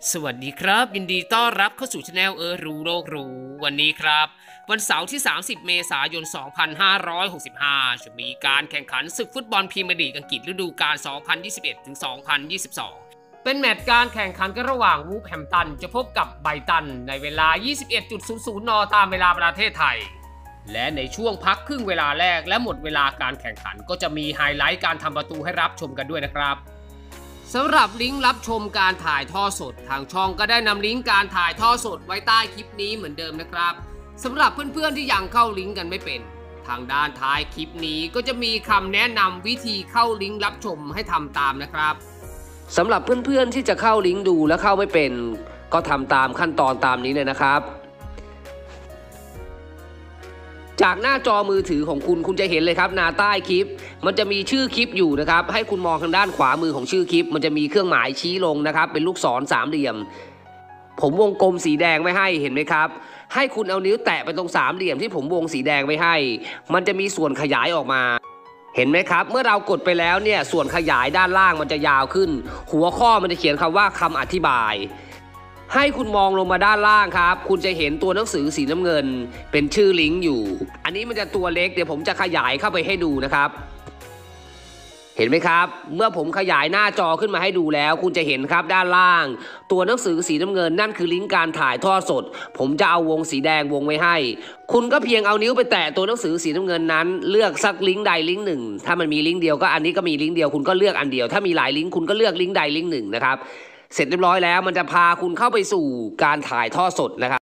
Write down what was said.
สวัสดีครับยินดีต้อนรับเข้าสู่ช anel รู้โลกรู้วันนี้ครับวันเสาร์ที่30เมษายน2565จะมีการแข่งขันศึกฟุตบอลพรีเมียร์ลีกอังกฤษฤดูกาล2021ถึง2022เป็นแมตช์การแข่งขันกันระหว่างวูฟแฮมป์ตันจะพบกับไบรตันในเวลา 21:00 นตามเวลาประเทศไทยและในช่วงพักครึ่งเวลาแรกและหมดเวลาการแข่งขันก็จะมีไฮไลท์การทำประตูให้รับชมกันด้วยนะครับสำหรับลิงก์รับชมการถ่ายทอดสดทางช่องก็ได้นำลิงก์การถ่ายทอดสดไว้ใต้คลิปนี้เหมือนเดิมนะครับสำหรับเพื่อนๆที่ยังเข้าลิงก์กันไม่เป็นทางด้านท้ายคลิปนี้ก็จะมีคำแนะนำวิธีเข้าลิงก์รับชมให้ทำตามนะครับสำหรับเพื่อนๆที่จะเข้าลิงก์ดูและเข้าไม่เป็นก็ทำตามขั้นตอนตามนี้เลยนะครับจากหน้าจอมือถือของคุณจะเห็นเลยครับหน้าใต้คลิปมันจะมีชื่อคลิปอยู่นะครับให้คุณมองทางด้านขวามือของชื่อคลิปมันจะมีเครื่องหมายชี้ลงนะครับเป็นลูกศรสามเหลี่ยมผมวงกลมสีแดงไว้ให้เห็นไหมครับให้คุณเอานิ้วแตะไปตรงสามเหลี่ยมที่ผมวงสีแดงไว้ให้มันจะมีส่วนขยายออกมาเห็นไหมครับเมื่อเรากดไปแล้วเนี่ยส่วนขยายด้านล่างมันจะยาวขึ้นหัวข้อมันจะเขียนคำว่าคำอธิบายให้คุณมองลงมาด้านล่างครับคุณจะเห็นตัวหนังสือสีน้ำเงินเป็นชื่อลิงก์อยู่อันนี้มันจะตัวเล็กเดี๋ยวผมจะขยายเข้าไปให้ดูนะครับเห็นไหมครับเมื่อผมขยายหน้าจอขึ้นมาให้ดูแล้วคุณจะเห็นครับด้านล่างตัวหนังสือสีน้ำเงินนั่นคือลิงก์การถ่ายทอดสดผมจะเอาวงสีแดงวงไว้ให้คุณก็เพียงเอานิ้วไปแตะตัวหนังสือสีน้ำเงินนั้นเลือกสักลิงก์ใดลิงก์หนึ่งถ้ามันมีลิงก์เดียวก็อันนี้ก็มีลิงก์เดียวคุณก็เลือกอันเดียวถ้ามีหลายลิงก์คุณก็เลือกลิงก์ใดลิงก์หนึ่งนะครับเสร็จเรียบร้อยแล้วมันจะพาคุณเข้าไปสู่การถ่ายทอดสดนะครับ